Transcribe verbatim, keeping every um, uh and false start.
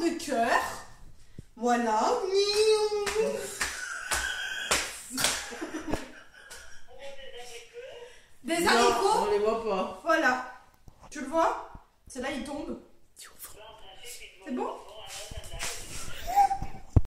de cœur. Voilà. Des Non, haricots. on les voit pas. Voilà. Tu le vois? C'est là, il tombe. C'est bon?